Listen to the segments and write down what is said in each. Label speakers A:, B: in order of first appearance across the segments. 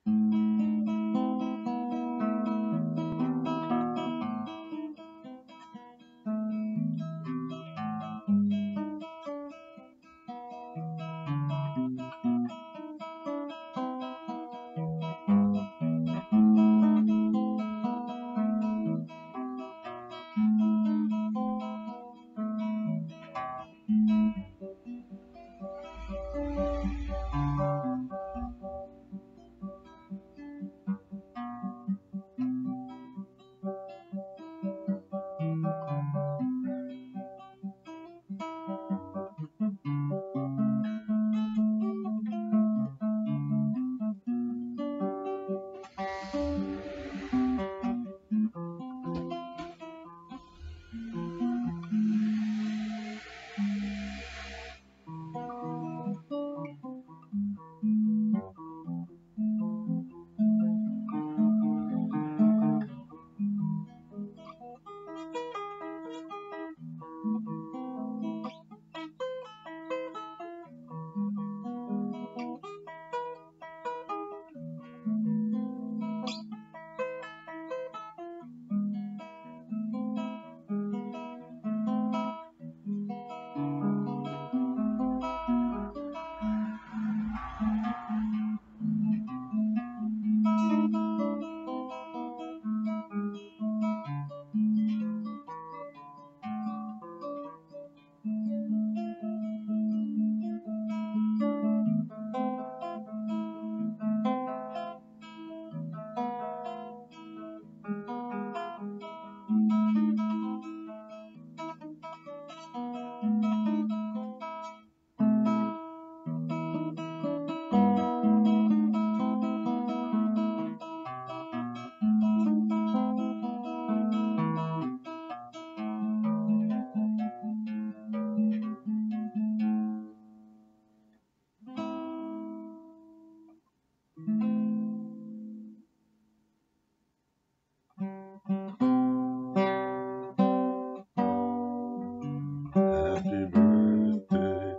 A: Happy birthday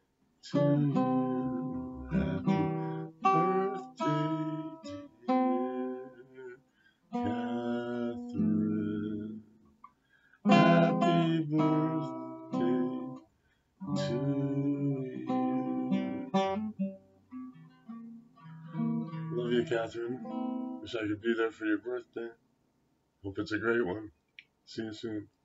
A: to you. Happy birthday, dear Catherine. Happy birthday to you. Love you, Catherine. Wish I could be there for your birthday. Hope it's a great one. See you soon.